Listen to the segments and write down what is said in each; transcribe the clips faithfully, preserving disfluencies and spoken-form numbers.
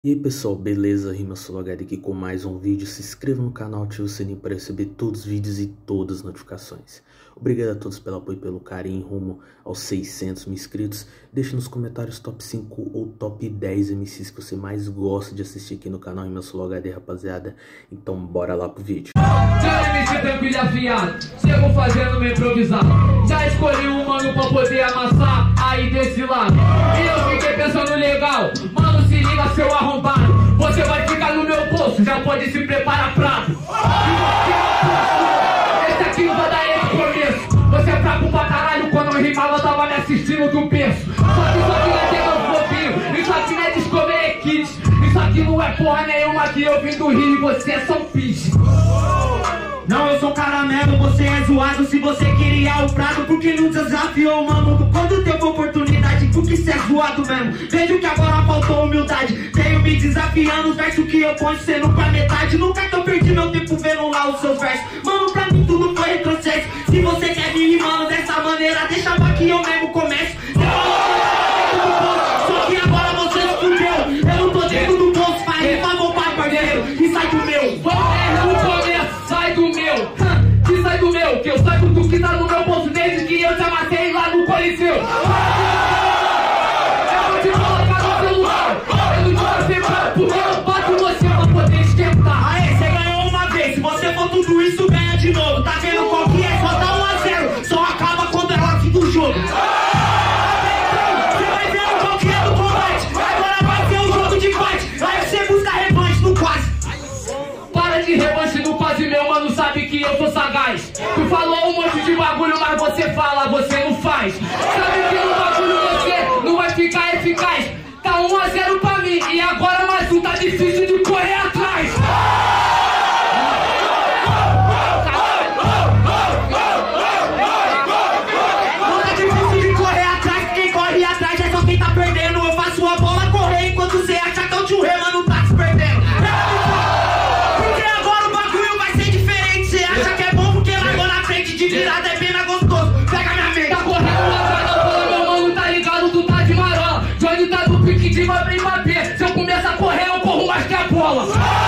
E aí pessoal, beleza? RimaSoloHD aqui com mais um vídeo. Se inscreva no canal, ative o sininho para receber todos os vídeos e todas as notificações. Obrigado a todos pelo apoio e pelo carinho rumo aos seiscentos mil inscritos. Deixe nos comentários top cinco ou top dez M Cs que você mais gosta de assistir aqui no canal RimaSoloHD, rapaziada. Então bora lá pro vídeo. Já M C tranquilo e afiado, chego fazendo meu improvisado. Já escolhi um mano pra poder amassar aí desse lado. E eu fiquei pensando legal, mano, se liga seu arrombado. Você vai ficar no meu bolso, já pode se preparar prato. Esse aqui não vai dar esse começo. Você é fraco pra caralho, quando eu rimava eu tava me assistindo do berço. Só que isso aqui não é tema fofinho, isso aqui não é Discovery Kids. Isso aqui não é porra nenhuma que eu vim do Rio e você é São Peixe. Não, eu sou caramelo, você é zoado. Se você queria o prato, porque não desafiou, mano? Quando teve oportunidade, porque cê é zoado mesmo. Vejo que agora faltou humildade. Tenho me desafiando, os versos que eu ponho sendo pra metade. Nunca que eu perdi meu tempo vendo lá os seus versos. Mano, pra mim tudo foi retrocesso. Se você quer me rimando dessa maneira, deixa pra que eu mesmo começo. Só que agora você se fudeu. Eu não tô dentro do bolso, mas rimar vou pra parceiro. E sai do meu. Vamos no começo, sai do meu. Que sai do meu, que eu saiba do que tá no meu bolso desde que eu te amassei lá no Coliseu. Eu vou te colocar no celular. Eu não te passei pra porque eu bato você pra poder esquentar. Aê, você ganhou uma vez. Se você for tudo isso, ganha de novo. Tá vendo qual que é? Só dá um a zero. Só acaba quando ela fica o jogo. Você vai ver qual que é do combate. Agora vai ser um jogo de fight. Aí você busca revanche no quase. Para de revanche no quase, meu mano, sabe que eu sou sagaz. Tu falou um monte de bagulho, mas você fala, você não faz. Sabe que no bagulho você não vai ficar eficaz. Tá um a zero pra mim, e agora mais um tá difícil de correr atrás. Não tá difícil de correr atrás. Quem corre atrás é só quem tá perdendo. Eu faço a bola correr enquanto você acha que eu te rei, mano, tá se perdendo. Porque agora o bagulho vai ser diferente. Você acha que é bom porque largou na frente. De virada é bem mais gostoso. Pega minha mente. Tá correndo atrás da bola, meu mano, tá ligado, tu tá de marola. Johnny tá do pique de Mbappé e Mbappé. Se eu começar a correr, eu corro mais que a bola.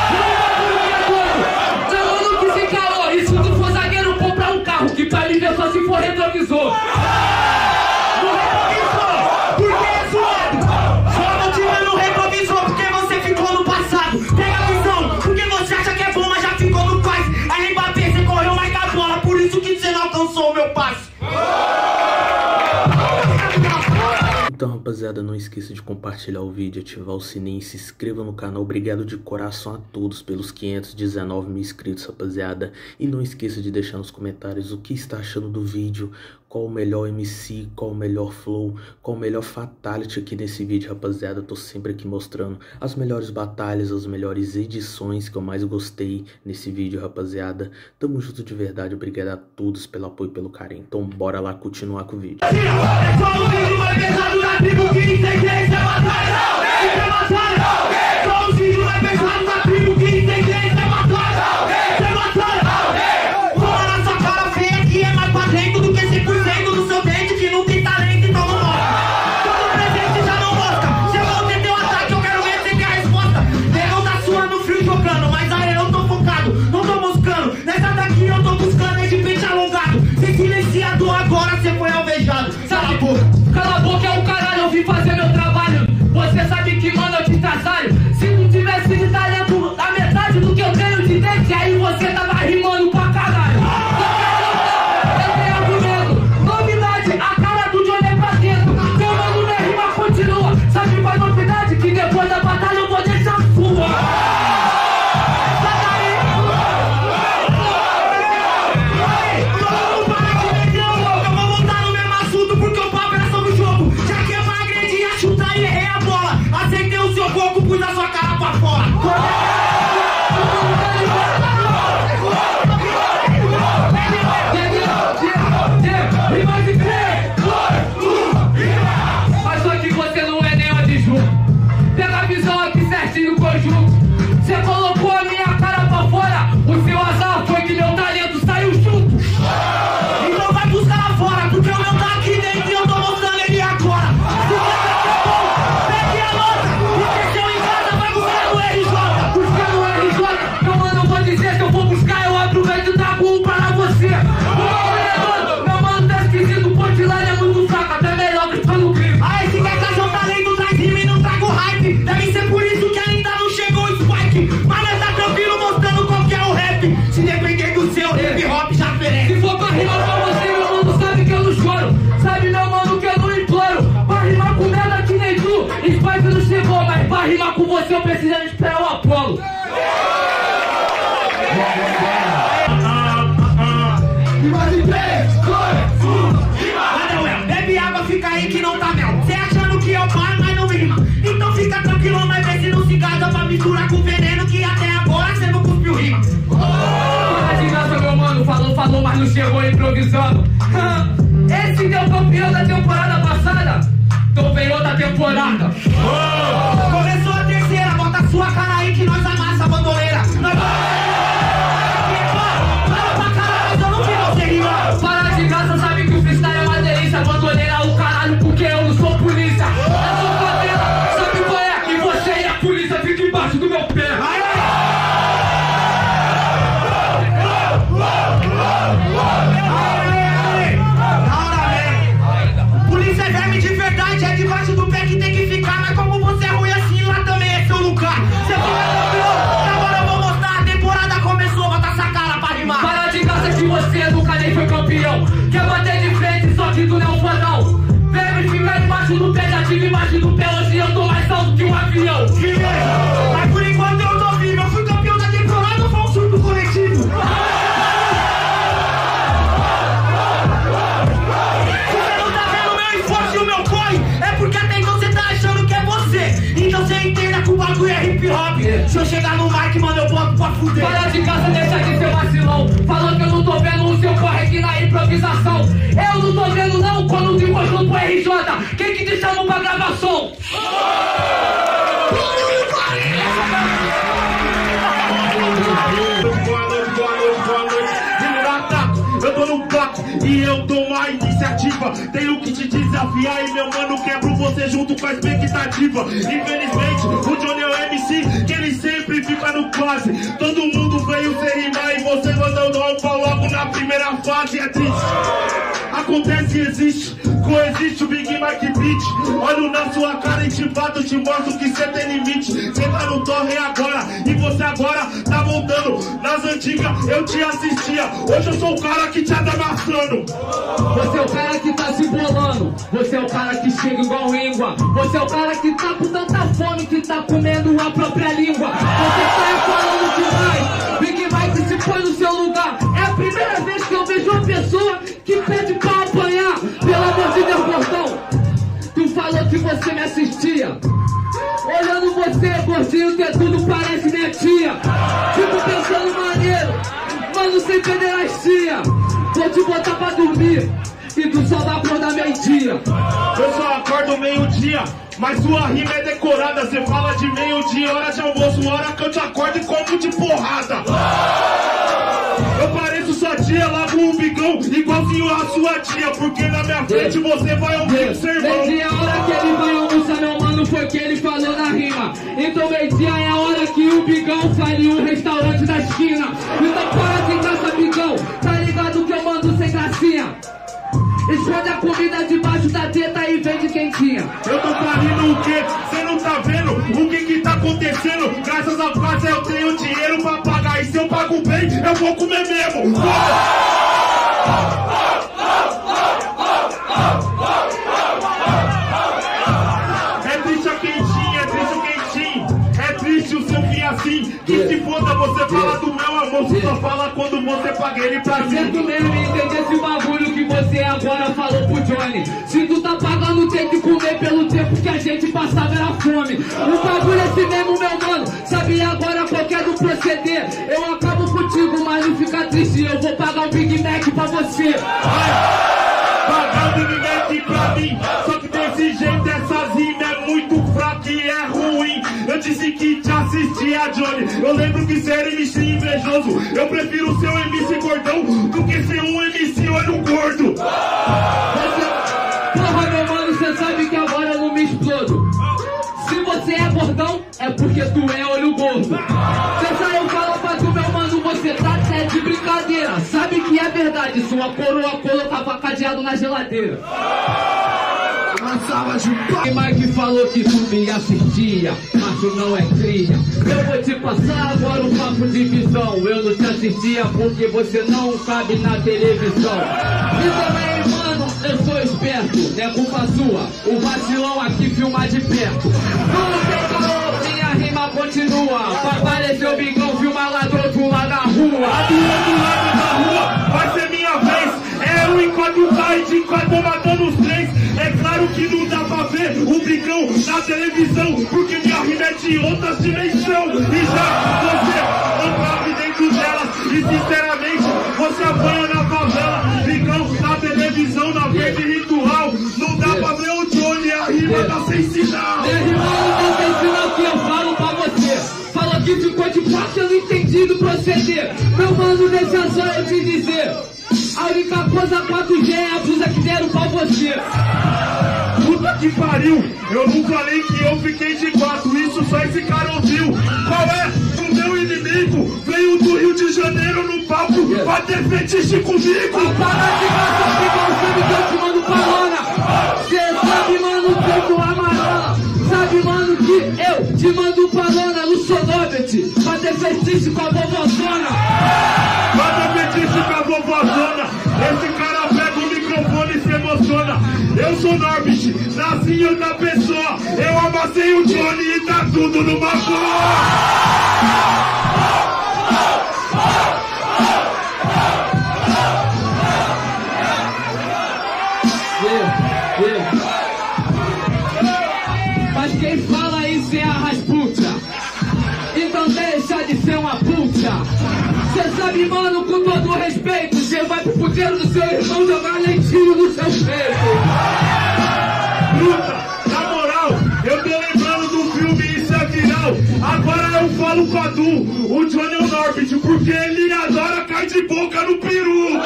Meu mano que se calou. E se tu for zagueiro, comprar um carro, que pra mim ver só se for retrovisor. No retrovisor, porque é zoado. Só não tira no retrovisor porque você ficou no passado. Pega a visão, porque você acha que é bom, mas já ficou no quase. Aí Mbappé, você correu mais que a bola. Por isso que você não alcançou o meu passe. Então rapaziada, não esqueça de compartilhar o vídeo, ativar o sininho e se inscreva no canal. Obrigado de coração a todos pelos quinhentos e dezenove mil inscritos, rapaziada. E não esqueça de deixar nos comentários o que está achando do vídeo, qual o melhor M C, qual o melhor flow, qual o melhor fatality aqui nesse vídeo, rapaziada. Eu tô sempre aqui mostrando as melhores batalhas, as melhores edições que eu mais gostei nesse vídeo, rapaziada. Tamo junto de verdade, obrigado a todos pelo apoio e pelo carinho. Então bora lá continuar com o vídeo. É só o vídeo mais pesado da tribo que entende essa batalha. Isso é batalha. Só o vídeo mais pesado da tribo que entende essa batalha. Isso é batalha. Fora na sua cara feia que é mais pra dentro do que cem por cento do seu dente que não tem talento, então não mostra. Todo presente já não mostra. Se eu não ter teu ataque, eu quero ver se tem a resposta. Negão tá suando frio jogando, mas aí eu tô focado, não tô buscando. Nessa daqui eu tô buscando é de pente alongado. Sem silenciador agora cê foi alvejado. Cala a boca. Cala a boca, é o caralho, eu vim fazer meu trabalho. Você sabe que, mano, eu te trabalho. você, eu preciso esperar o Apolo. Bebe água, fica aí que não tá mel. Cê achando que eu paro, mas não rima. Então fica tranquilo, mas vê se não se gasta pra misturar com veneno, que até agora cê não cuspiu rima. Para de graça, meu mano, falou, falou, mas não chegou improvisando. Esse deu campeão da temporada passada, então vem outra temporada. Começou a terceira, bota a sua cara aí que nós amassa a bandoleira. Nós para de graça, sabe que o freestyle é uma delícia. Bandoleira o caralho, porque eu não sou polícia. Eu sou favela, sabe qual é? E você e a polícia ficam embaixo do meu pé. Polícia é verme de verdade, é debaixo do pé que tem que ficar. Mas como você é ruim assim, lá também é seu lugar. Você fica tranquilo, agora eu vou mostrar. A temporada começou, bota essa cara pra rimar. Para de graça que você nunca nem foi campeão. Quer bater de frente, só que tu não é um fodão. Verme ficar embaixo do pé, já tive embaixo do pé. Hoje eu tô mais alto que um avião. Mas por enquanto eu tô vivo, eu fui campeão da temporada ou foi um surto coletivo? Porque até então você tá achando que é você. Então você entenda que o bagulho é hip hop. Se eu chegar no mic, mano, eu boto pra fuder. Para de casa, deixa de ser vacilão. Falou que eu não tô vendo o seu corre aqui na improvisação. Eu não tô vendo não quando tu encostou pro R J. Quem que te chamou pra gravação? Eu tô no bloco e eu dou uma iniciativa. Tenho que te desafiar e meu mano quebro você junto com a expectativa. Infelizmente o Johnny é o M C que ele sempre fica no quase. Todo mundo veio sem rimar e você mandando um pau logo na primeira fase. É triste, acontece e existe, coexiste o Big Mike Beat. Olho na sua cara e te bato, te mostro que cê tem limite. Cê tá no torre agora e você agora tá voltando. Nas antigas eu te assistia, hoje eu sou o cara que te anda amassando. Você é o cara que tá se bolando. Você é o cara que chega igual íngua. Você é o cara que tá com tanta fome que tá comendo a própria língua. Você tá falando demais. Big Mike se põe no seu lugar. É a primeira vez que eu vejo uma pessoa que pede pra apanhar. Pelo amor de Deus, gordão. Tu falou que você me assistia. Olhando você, gordinho, que tudo parece minha tia. Fico pensando maneiro, mano, sem pederastia. Vou te botar pra dormir e tu só vai acordar meio-dia. Eu só acordo meio-dia, mas sua rima é decorada. Você fala de meio-dia, hora de almoço, hora que eu te acordo e como de porrada. Eu pareço sua tia, lavo um bigão igualzinho a sua tia. Porque na minha frente você vai ouvir o sermão. Meio-dia é a hora que ele vai almoçar, meu mano, foi o que ele falou na rima. Então meio-dia é a hora que o bigão faria um restaurante da esquina. Então para de graça, bigão, tá ligado que eu mando sem gracinha. Esconde a comida debaixo da teta e vende quentinha. Eu tô parindo o quê? Cê não tá vendo o que que tá acontecendo? Graças a Deus eu tenho dinheiro pra pagar. E se eu pago bem, eu vou comer mesmo. É triste a quentinha, é triste o quentinho. É triste o seu fim assim. Que se foda, você fala do meu amor. Você só fala quando você paga ele pra mim. Certo mesmo, entende esse bagulho que você agora falou pro Johnny. Se tu tá pagando, tem que comer pelo tempo que a gente passava era fome. O bagulho é esse mesmo, meu mano. Sabe agora qual que é do proceder? Eu acabo contigo, mas não fica triste. Eu vou pagar um Big Mac pra você. Pagar o Big Mac pra mim. Só que desse jeito essas rimas é muito fraca e é ruim. Eu disse que te assistia, Johnny. Eu lembro que você era M C invejoso. Eu prefiro ser um M C gordão do que ser um M C olho gordo. Você... Porra, meu mano, você sabe que agora eu não me explodo. Se você é gordão, é porque tu é olho gordo. Você saiu falar pra tu, meu mano, você tá até de brincadeira. Sabe que é verdade, sua coroa colocava cadeado na geladeira. Uma salva de pau. E Mike falou que tu me assistia, mas tu não é cria. Eu vou te passar agora um papo de visão. Eu não te assistia porque você não cabe na televisão. E também, mano, eu sou esperto, não é culpa sua. O vacilão aqui filma de perto. Não tem calor, minha rima ela continua. Apareceu o bigão, filma lá do outro lado da rua. A do outro lado da rua vai ser minha vez. É um enquanto cai, de quatro matando os três. É claro que não dá pra ver o bigão na televisão, porque minha rima é de outras dimensões. E já você não cabe dentro delas. E sinceramente, você apanha na favela. Bigão na televisão, na frente ritual. Não dá pra ver o Johnny, a rima tá sem sinal. Minha rima não tá sem sinal que eu falo pra você. Fala que ficou de parte, eu não entendi do proceder. Meu mano, deixa só eu te dizer. A única coisa quatro G é a blusa que deram pra você. Puta que pariu, eu não falei que eu fiquei de quatro, isso só esse cara ouviu. Qual é o meu inimigo? Veio do Rio de Janeiro no palco pra ter fetiche comigo. A parada de graça, bigão, sabe que eu te mando palona. Cê sabe, mano, que eu tô amarela. Sabe, mano, que eu te mando palona no sonômetro pra ter fetiche com a vovozona. Pra ter fetiche com a vovozona. Esse cara pega o microfone e se emociona. Eu sou Norbit, nasci em outra pessoa. Eu amassei o Johnny e tá tudo numa boa. Mas quem fala isso é a Rasputia. Então deixa de ser uma puta. Cê sabe, mano, com todo respeito, cê vai pro puteiro do seu irmão jogar leitinho no seu peito. Bruta, na moral, eu tô lembrando do filme Isso é Viral. Agora eu falo com a Du, o Johnny é o Norbit, porque ele adora cair de boca no peru.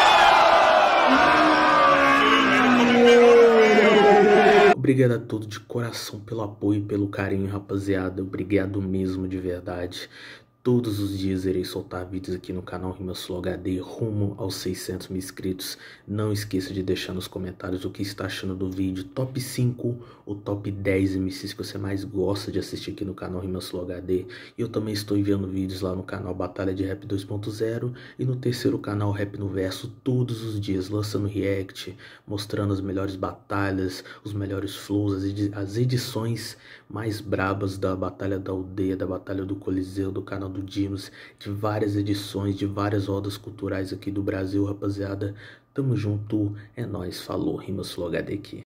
Obrigado a todos de coração pelo apoio e pelo carinho, rapaziada. Obrigado mesmo, de verdade. Todos os dias irei soltar vídeos aqui no canal RimaSlow H D rumo aos seiscentos mil inscritos. Não esqueça de deixar nos comentários o que está achando do vídeo. Top cinco ou top dez M Cs que você mais gosta de assistir aqui no canal RimaSlow H D. E eu também estou enviando vídeos lá no canal Batalha de Rap dois ponto zero e no terceiro canal Rap no Verso todos os dias, lançando react, mostrando as melhores batalhas, os melhores flows, as, edi as edições mais brabas da Batalha da Aldeia, da Batalha do Coliseu, do canal do Dinos, de várias edições, de várias rodas culturais aqui do Brasil, rapaziada. Tamo junto, é nóis, falou, RimaSlow H D aqui.